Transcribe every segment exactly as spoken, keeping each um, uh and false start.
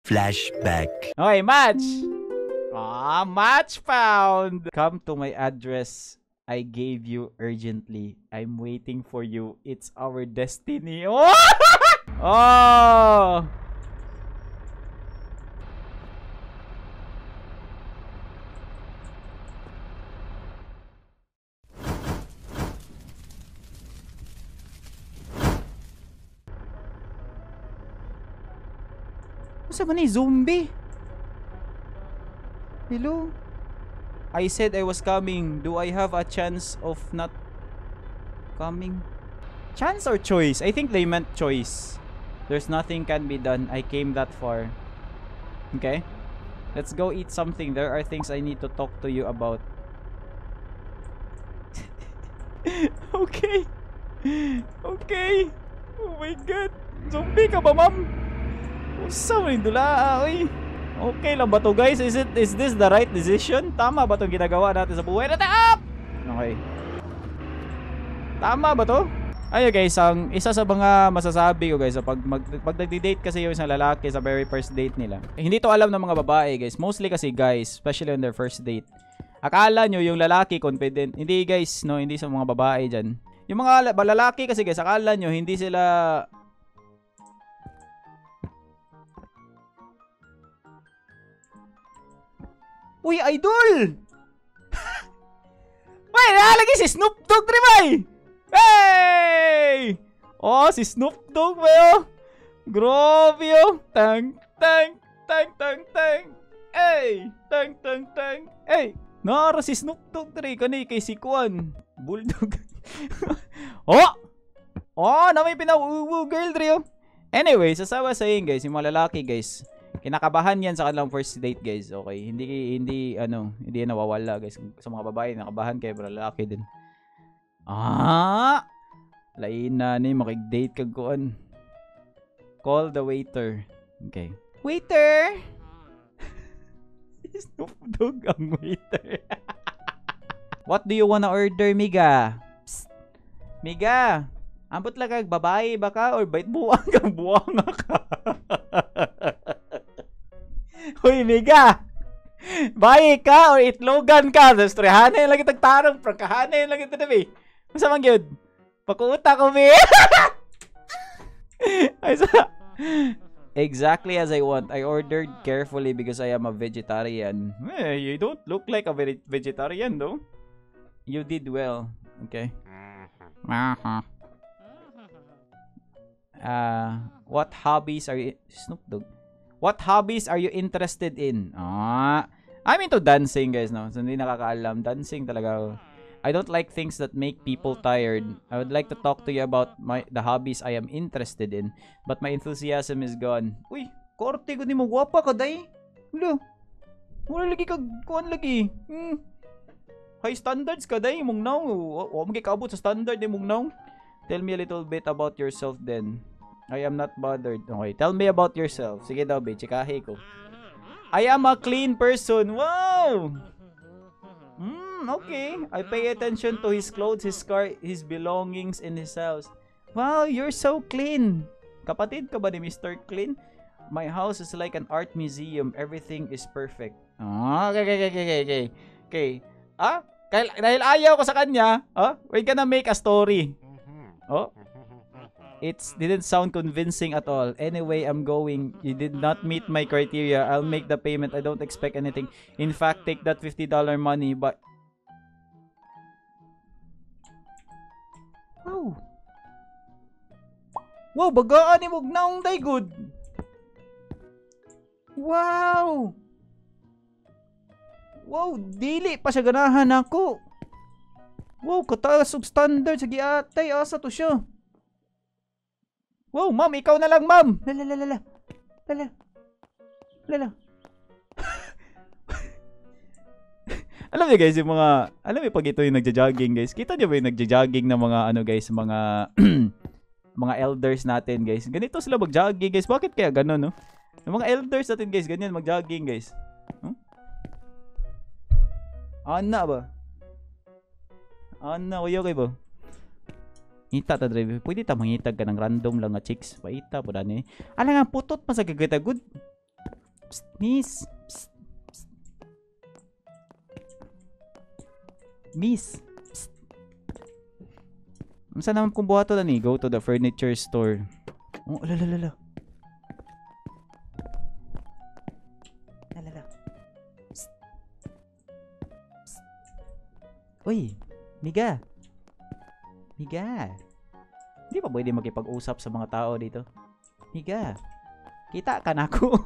Flashback. Okay, match! Ah, match found! Come to my address I gave you urgently. I'm waiting for you. It's our destiny. Oh! Oh! Masa ba ni zombie? Hello? I said I was coming. Do I have a chance of not coming? Chance or choice? I think they meant choice. There's nothing can be done. I came that far. Okay? Let's go eat something. There are things I need to talk to you about. Okay. Okay. Oh my god. Zombie ka ba, ma'am? Usa mo yung dula, oy. Okay lang ba to, guys? Is it is this the right decision? Tama ba itong ginagawa natin sa buhay natin? Up! Okay. Tama ba to? Ayun guys, ang isa sa mga masasabi ko guys, pag, mag, pag nagdi-date kasi yung isang lalaki sa very first date nila, hindi to alam ng mga babae guys. Mostly kasi guys, especially on their first date. Akala nyo yung lalaki confident. Hindi guys, no? Hindi sa mga babae dyan. Yung mga lalaki kasi guys, akala nyo hindi sila... Uy, idol! Uy, nakalagay si Snoop Dogg, Tribay! Hey! Oh, si Snoop Dogg ba yun? Grabe yun! Tang, tang, tang, tang, tang! Hey! Tang, tang, tang! Hey! Nara si Snoop Dogg, Tribay. Kani kay si Kuan. Bulldog. Oh! Oh, na may pinawu girl, Tribay. Anyways, as I was saying, guys, yung mga lalaki, guys, kinakabahan yan sa kanilang first date, guys. Okay, hindi hindi ano, hindi yan nawawala, guys. Sa mga babae, nakabahan kayo, pero lalaki din. Ah! Lain na ni makig-date kag kuan. Call the waiter. Okay. Waiter! Snoop Dogg ang waiter. What do you wanna order, Miga? Psst. Miga, ambot lang kag babae ba ka or bait buwang kang buwang ka? Uy, Miga! Bayi ka or itlogan ka? Tapos trehanan yung lagi tagtarong. Prangkahanan yung lagi tanabi. Masa mang yun? Pakuuta ko, Mi! Exactly as I want. I ordered carefully because I am a vegetarian. Eh, you don't look like a vegetarian, though. You did well. Okay. Uh, what hobbies are you... Snoop Dogg. What hobbies are you interested in? Ah, I'm into dancing, guys, no? So, hindi nakakaalam. Dancing talaga. I don't like things that make people tired. I would like to talk to you about my the hobbies I am interested in, but my enthusiasm is gone. Uy, korte ko ni mo. Guwapa ka, day. Wala. Wala lagi ka. Kuhan lagi. Hmm. High standards ka, day. Mong now. Huwag magkikaabot sa standard, day, mong now. Tell me a little bit about yourself, then. I am not bothered. Okay, tell me about yourself. Sige daw, be. Chikahe ko. I am a clean person. Wow! Hmm, okay. I pay attention to his clothes, his car, his belongings in his house. Wow, you're so clean. Kapatid ka ba ni Mister Clean? My house is like an art museum. Everything is perfect. Ah, okay, okay, okay, okay, okay. Okay. Ah? Dahil ayaw ko sa kanya, oh, we're gonna make a story. Oh? It didn't sound convincing at all. Anyway, I'm going. You did not meet my criteria. I'll make the payment. I don't expect anything. In fact, take that fifty dollar money, but... Wow. Wow, bagaan ni mong naong day good. Wow. Wow, dili pa siya ganahan ako. Wow, kataas og standard sa giatay. Asa to siya? Wow, ma'am, ikaw na lang, ma'am. Lala, lala, lala. Lala. Lala. Alam niyo guys, yung mga, alam niyo pag ito yung nagja-jogging, guys. Kita niyo ba yung nagja-jogging ng mga, ano guys, mga, mga elders natin, guys. Ganito sila mag-jogging, guys. Bakit kaya gano'n, no? Yung mga elders natin, guys, ganyan mag-jogging, guys. Huh? Ana ba? Ana, kuya kayo ba? Ngita ta driver. Pwede ta mangitag ka ng random lang nga chicks. Paita po na ni. Ala nga putot pa sa gagata good. Psst, miss. Psst, psst. Miss. Psst. Saan naman kung buhato na ni? Go to the furniture store. Oh, lalalala. Lalala. Psst. Psst. Uy, Miga. Miga. Hindi pa pwede makipag-usap sa mga tao dito. Miga. Kita ka na ako.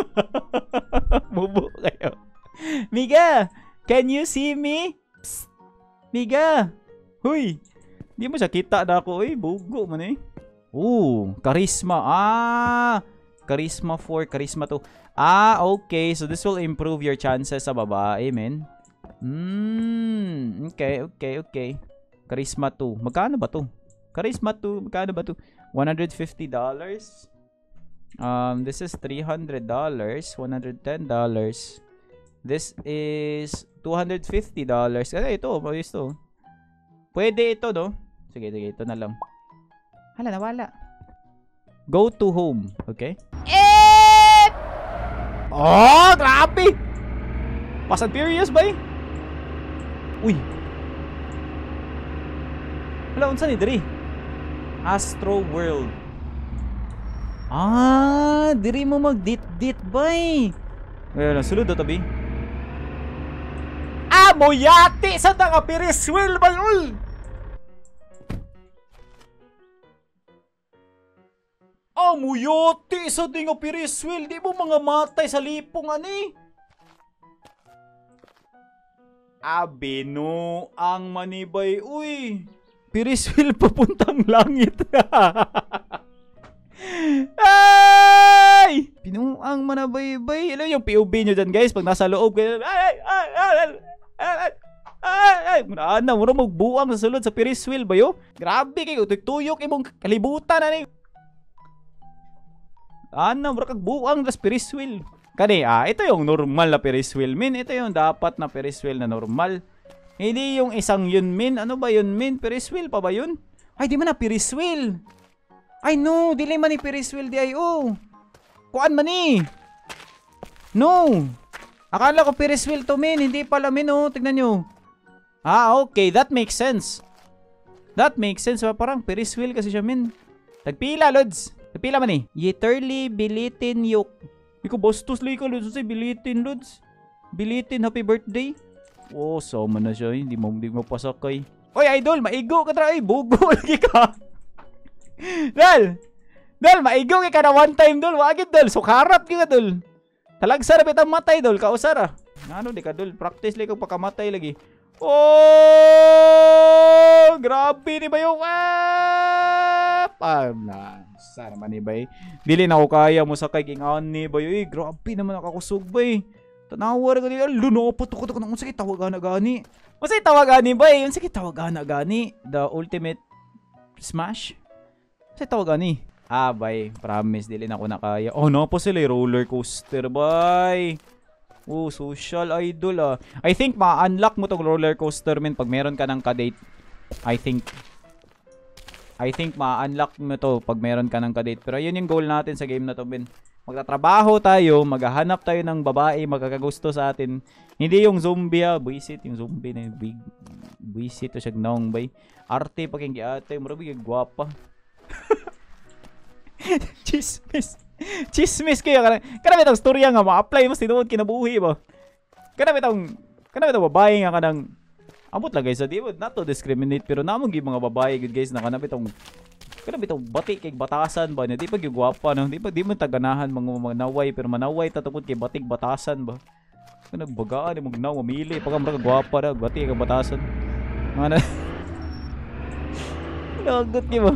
Mubo kayo. Miga, can you see me? Psst. Miga. Huy. Hindi mo siya kita na ako. Uy, bugo man eh. Ooh, charisma. Ah, charisma four, charisma two. Ah, okay. So this will improve your chances sa babae, men. Hmm, okay, okay, okay. Charisma two. Magkano ba to? Charisma two. Magkano ba to? one hundred fifty dollars. Um, this is three hundred dollars. one hundred ten dollars. This is two hundred fifty dollars. Kasi ito, mayos to. Pwede ito, no? Sige, sige, ito na lang. Hala, nawala. Go to home. Okay? Eh! Oh, grabe! Fast and Furious ba eh? Uy! Wala, unsa ni diri? Astro World. Ah, diri mo mag-dit-dit bay. Ayun, sulod na tabi. Ah, moyati sa tanga Ferris wheel bay, uy! Ah, moyati sa tinga Ferris wheel. Di mo mga matay sa lipong ani. Abino ang manibay, uy. Ferris wheel papuntang langit. Ay! Pinuang manabaybay. Alam yung P O V nyo dyan, guys. Pag nasa loob kayo. Ay! Ay! Ay! Ay! Ay! Ay! Ay! Muna na. Muna magbuang sa sulod sa Ferris wheel ba yo? Grabe kayo. Tuyok imong kalibutan na ni. Ana, mura kag buang sa Ferris wheel. Kani, ah, ito yung normal na Ferris wheel, min. Ito yung dapat na Ferris wheel na normal. Hindi yung isang yun, min. Ano ba yun, min? Ferris wheel pa ba yun? Ay, di man na Ferris wheel. Ay, no. Dili man ni Ferris wheel di ay, oh. Kuan man ni. No. Akala ko Ferris wheel to, min. Hindi pala, min, oh. Tignan nyo. Ah, okay. That makes sense. That makes sense. Parang Ferris wheel kasi siya, min. Tagpila, Lods. Tagpila man ni. Yeterly bilitin yuk. Ikaw, bastos lang ikaw, Lods. Bilitin, Lods. Bilitin, happy birthday. Oh, sama na siya. Hindi mo, hindi mo pasakay. Oy, idol, maigo ka tra. Ay, bugo lagi ka. Dal! Dal, maigo ka na one time, Dol. Wagid, Dol. Sukarap ka, Dol. Talagsara bitang matay, Dol. Kausara. Ano, di ka, Dol. Practice lang kung pakamatay lagi. Oh! Grabe, di ba yung... Ah, na. Sana man, di ba eh. Dili na ako kaya mo sa kay king ani ba yun. Eh, grabe naman nakakusog ba eh. Tanawar ka nila. Luno, puto-kuto ko na. Unsakit tawagan na gani. Unsakit tawagan ni ba eh. Unsakit tawagan na gani. The ultimate smash. Unsakit tawagan ni. Ah, bay. Promise. Dili na ako nakaya. Oh, no po sila. Roller coaster, bay. Oh, social idol ah. I think ma-unlock mo tong roller coaster, min, pag meron ka ng kadate. I think. I think ma-unlock mo to pag meron ka ng kadate. Pero yun yung goal natin sa game na to, min. Magtatrabaho tayo, maghahanap tayo ng babae, magkakagusto sa atin. Hindi yung zombie ha, buisit yung zombie na big. Buisit to siya gnaong bay. Arte pag yung giate, marami yung gwapa. Chismis. Chismis kayo. Karami itong storya nga, ma-apply mo sinuod kinabuhi ba? Karami itong, karami itong babae nga ka ng, abot lang guys, di ba, not to discriminate, pero namang yung mga babae, good guys, na kanap itong, kanap itong bati kay batasan ba? Di pa yung gwapa, no? Di pa, di mo taganahan mga manaway, pero manaway tatapot kay batik batasan ba? Kung nagbagaan, yung magnaw, mamili, pag ang gwapa na, bati kay batasan. Mga na, nagot kayo ba?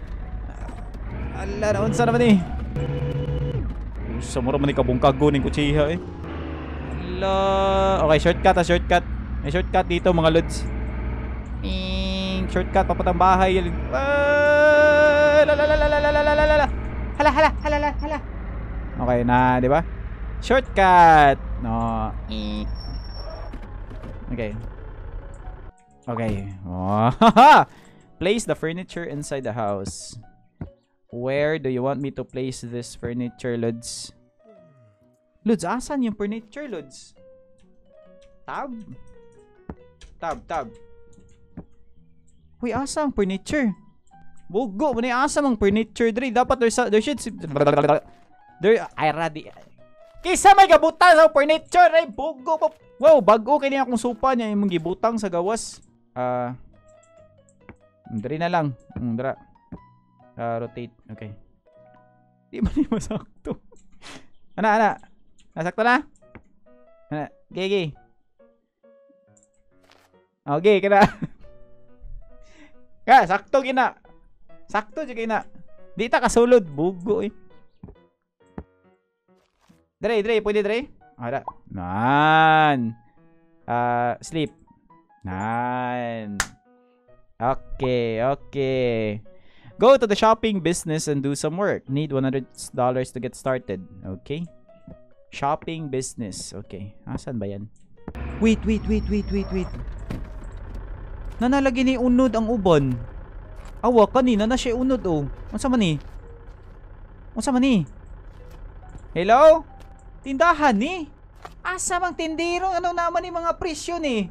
Ala, naunsa naman eh. Sa mura man ni kabungkago ng kutsiha eh. Ala. Okay, shortcut ah, shortcut. May shortcut dito mga lods. Ing, shortcut papatang bahay. Ah, la la la la la la la la la. Hala hala hala hala hala. Okay na, di ba? Shortcut. No. Ing. Okay. Okay. Oh. Place the furniture inside the house. Where do you want me to place this furniture, Lods? Lods, asan yung furniture, Lods? Tab? Tab, tab. Uy, asa ang furniture? Bugo, muna yung asa ang furniture, Dre. Dapat there's a, there should... There, ay, radi. Kisa may gabutan sa furniture, Dre. Bugo po. Wow, bago kaya niya akong supa niya yung gibutang sa gawas. Ah... Uh, Dre na lang. Mm, dra. Uh, rotate. Okay. Di ba niya masakto? Ana, ana. Nasakto na? Ana, gigi. Okay, kena. Ka, sakto gina. Sakto jud gina. Di ta kasulod, bugo eh. Dre, Dre, pwede Dre? Ara. Nan. Uh, sleep. Nan. Okay, okay. Go to the shopping business and do some work. Need one hundred dollars to get started. Okay. Shopping business. Okay. Asan ba yan? Wait, wait, wait, wait, wait, wait. Nanalagi ni unod ang uban. Awa, kanina na siya unod oh. Unsa man ni? Unsa man ni? Hello? Tindahan ni? Asa mang tindero? Ano naman ni mga presyo ni?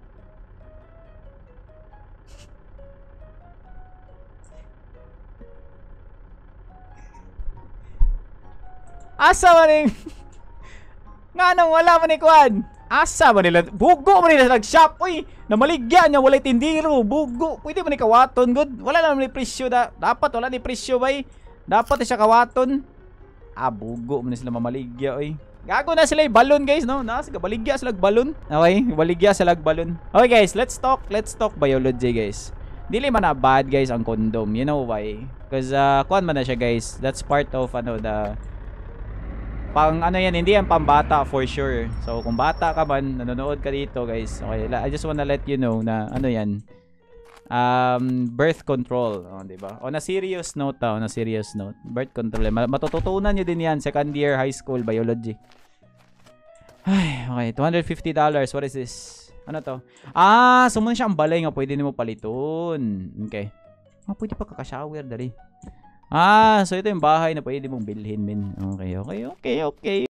Asa man ni? Nga nang wala man ni Kwan? Asa man nila? Bugo man nila nag-shop. Uy, namaligyan niya. Walay tindiro. Bugo. Pwede man ni kawaton. Good. Wala naman ni presyo. Da. Dapat wala ni presyo bay. Dapat siya kawaton. Ah, bugo man sila mamaligya. Uy. Gago na sila yung balon guys. No? Nasa baligya sila balon. Okay. Baligya sila balon. Okay guys. Let's talk. Let's talk biology guys. Dili man na bad guys ang condom. You know why? Because uh, kuan man na siya guys. That's part of ano the... Pang ano yan, hindi yan pambata for sure. So kung bata ka man, nanonood ka dito guys. Okay, I just wanna let you know na ano yan. Um, birth control. Oh, diba? On a serious note, ah, on a serious note. Birth control. Matututunan nyo din yan. Second year high school biology. Ay, okay. two hundred fifty dollars. What is this? Ano to? Ah, sumunod siya ang balay nga. Pwede nimo paliton. Okay. Ah, pwede pa kakashower dali. Ah, so ito yung bahay na pwede mong bilhin, min. Okay, okay, okay, okay.